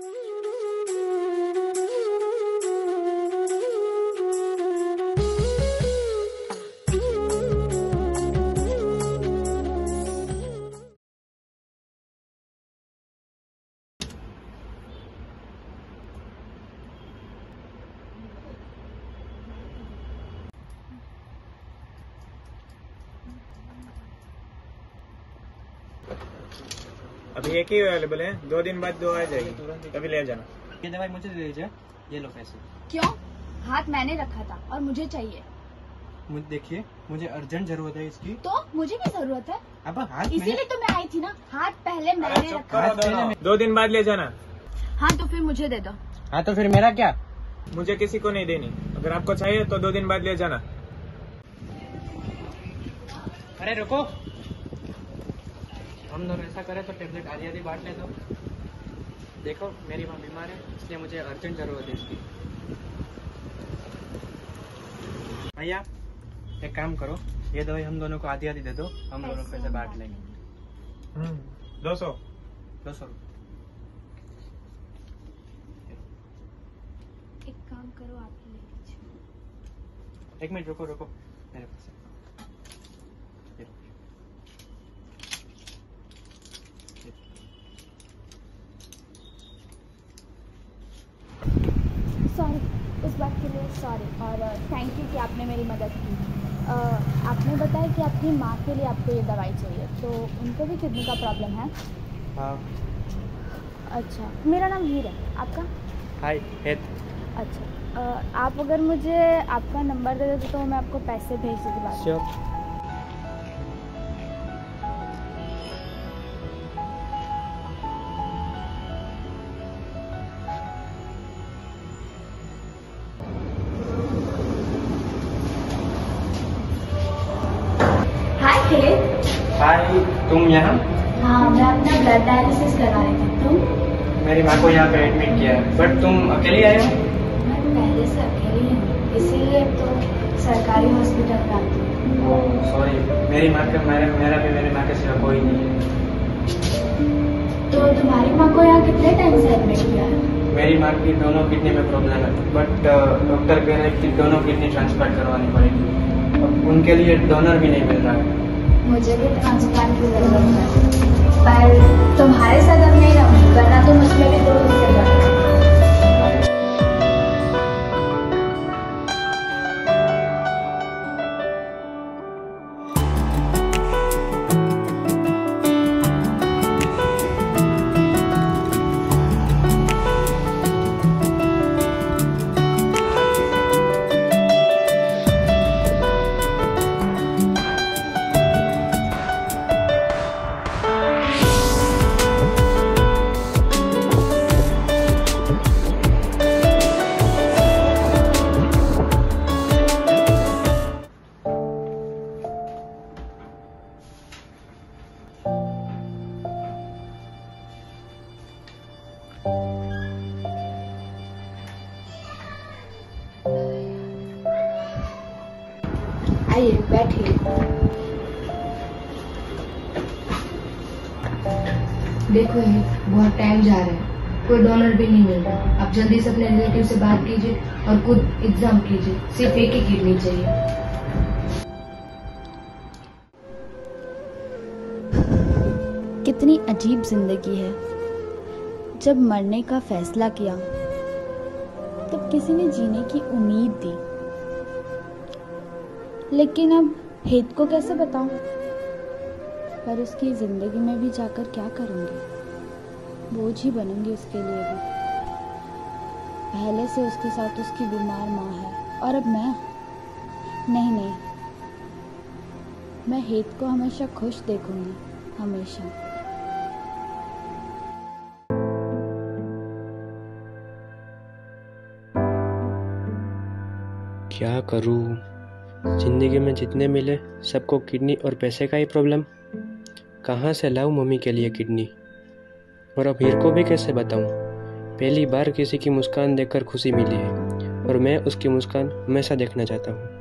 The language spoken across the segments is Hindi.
अभी एक ही अवेलेबल है, 2 दिन बाद 2 आ जाएगी, तभी ले जाना। ये दवाई मुझे दे दीजिए, ये लो पैसे। क्यों? हाथ मैंने रखा था और मुझे चाहिए। मुझे देखिए, मुझे अर्जेंट जरूरत है इसकी। तो मुझे क्या जरूरत है? अब हाथ इसीलिए तो मैं आई थी ना। हाथ पहले मैंने रखा था। 2 दिन बाद ले जाना। हाँ तो फिर मुझे दे दो। हाँ तो फिर मेरा क्या? मुझे किसी को नहीं देनी, अगर आपको चाहिए तो 2 दिन बाद ले जाना। अरे रुको, हम दोनों ऐसा करें तो टेबलेट आधी आधी बांट ले दो। देखो मेरी माँ बीमार है, इसलिए मुझे अर्जेंट जरूरत है इसकी। भैया एक काम करो, ये दवाई हम दोनों को आधी आधी दे दो, हम दोनों पैसे बांट लेंगे। 200 एक काम करो, आप ही ले लीजिए। 1 मिनट रुको मेरे पास है। सॉरी, इस बात के लिए सॉरी और थैंक यू कि आपने मेरी मदद की। आपने बताया कि आपकी माँ के लिए आपको ये दवाई चाहिए, तो उनको भी किडनी का प्रॉब्लम है? हाँ। अच्छा, मेरा नाम हीर है, आपका? हाय हेत। अच्छा, आप अगर मुझे आपका नंबर दे देते तो मैं आपको पैसे भेज देती बाद में। श्योर। हाय, तुम यहाँ? हाँ, मैं अपना ब्लड डायलिसिस करवा रही थी। तुम? मेरी माँ को यहाँ पे एडमिट किया है, बट तुम अकेले आए हो? मैं पहले से अकेली हूँ, इसीलिए तो सरकारी हॉस्पिटल में आती हूँ। ओह सॉरी, मेरी माँ का मेरी माँ के सिवा कोई नहीं है। तो तुम्हारी माँ को यहाँ कितने टाइम से एडमिट किया है? मेरी माँ की दोनों किडनी में प्रॉब्लम है, बट डॉक्टर कह रहे हैं कि दोनों किडनी ट्रांसप्लांट करवानी पड़ेगी। उनके लिए डोनर भी नहीं मिल रहा है। मुझे भी ट्रांसप्लांट की जरूरत है, पर तुम्हारे साथ अब नहीं रहूँगी, वरना तुम उसमें भी तो हिस्से कर। आइए बैठिए। देखो ये बहुत टाइम जा रहा है, कोई डोनर भी नहीं मिल रहा। आप जल्दी से अपने रिलेटिव से बात कीजिए और खुद एग्जाम कीजिए, सिर्फ एक ही किडनी चाहिए। कितनी अजीब जिंदगी है। जब मरने का फैसला किया तब किसी ने जीने की उम्मीद दी, लेकिन अब हेत को कैसे बताऊं? पर उसकी जिंदगी में भी जाकर क्या करूंगी? बोझ ही बनूंगी उसके लिए भी। पहले से उसके साथ उसकी बीमार माँ है और अब मैं। नहीं, मैं हेत को हमेशा खुश देखूंगी, हमेशा। क्या करूं? जिंदगी में जितने मिले सबको किडनी और पैसे का ही प्रॉब्लम। कहाँ से लाऊं मम्मी के लिए किडनी? और अब हीर को भी कैसे बताऊं? पहली बार किसी की मुस्कान देखकर खुशी मिली है और मैं उसकी मुस्कान हमेशा देखना चाहता हूं।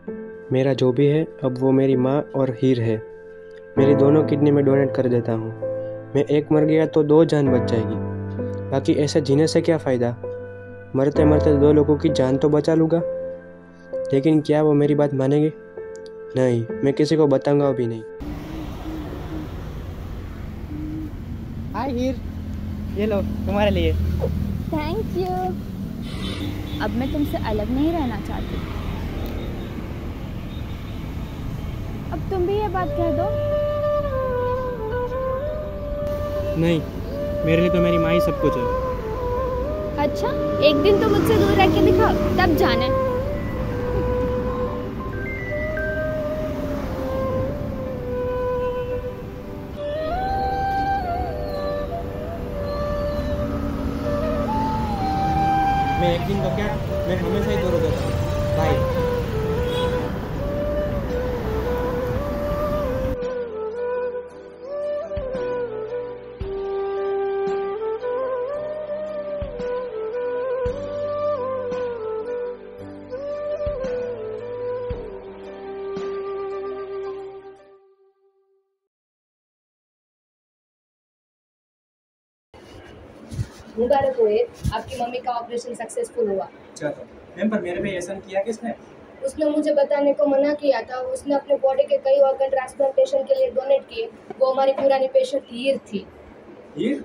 मेरा जो भी है अब वो मेरी माँ और हीर है। मेरी दोनों किडनी में डोनेट कर देता हूँ। मैं एक मर गया तो 2 जान बच जाएगी, बाकी ऐसे जीने से क्या फ़ायदा। मरते मरते 2 लोगों की जान तो बचा लूँगा, लेकिन क्या वो मेरी बात मानेंगे? नहीं, मैं किसी को बताऊंगा भी नहीं। हाय हीर, ये लो तुम्हारे लिए। Thank you. अब मैं तुमसे अलग नहीं रहना चाहती। अब तुम भी ये बात कह दो। नहीं, मेरे लिए तो मेरी माँ ही सब कुछ है। अच्छा, एक दिन तो मुझसे दूर रह के दिखाओ, तब जाने। मैं एक दिन तो क्या, मैं हमेशा ही दूर हो जाता हूँ। बाय। मुबारक हो आपकी मम्मी का ऑपरेशन सक्सेसफुल हुआ। चलो मैम, पर मेरे पे ऐसा किया किसने? उसने मुझे बताने को मना किया था। उसने अपने बॉडी के कई ऑर्गन ट्रांसप्लांटेशन के लिए डोनेट किए। वो हमारी पुरानी पेशेंट हीर थी। हीर?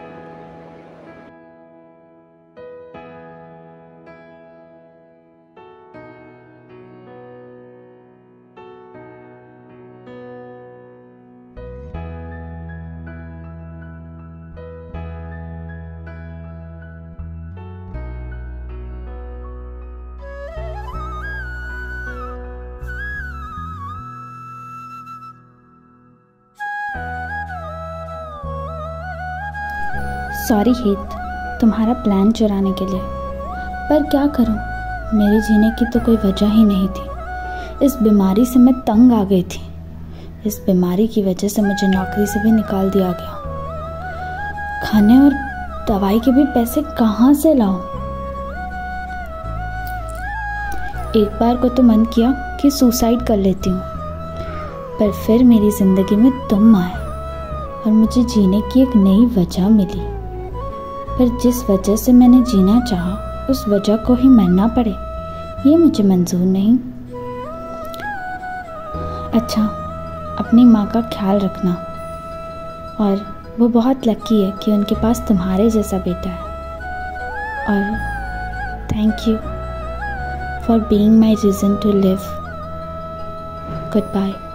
सॉरी हेत, तुम्हारा प्लान चुराने के लिए, पर क्या करूं, मेरे जीने की तो कोई वजह ही नहीं थी। इस बीमारी से मैं तंग आ गई थी। इस बीमारी की वजह से मुझे नौकरी से भी निकाल दिया गया। खाने और दवाई के भी पैसे कहाँ से लाऊं? एक बार को तो मन किया कि सुसाइड कर लेती हूँ, पर फिर मेरी जिंदगी में तुम आए और मुझे जीने की एक नई वजह मिली। पर जिस वजह से मैंने जीना चाहा, उस वजह को ही मरना पड़े, ये मुझे मंजूर नहीं। अच्छा, अपनी माँ का ख्याल रखना, और वो बहुत लकी है कि उनके पास तुम्हारे जैसा बेटा है। और thank you for being my reason to live. Good bye.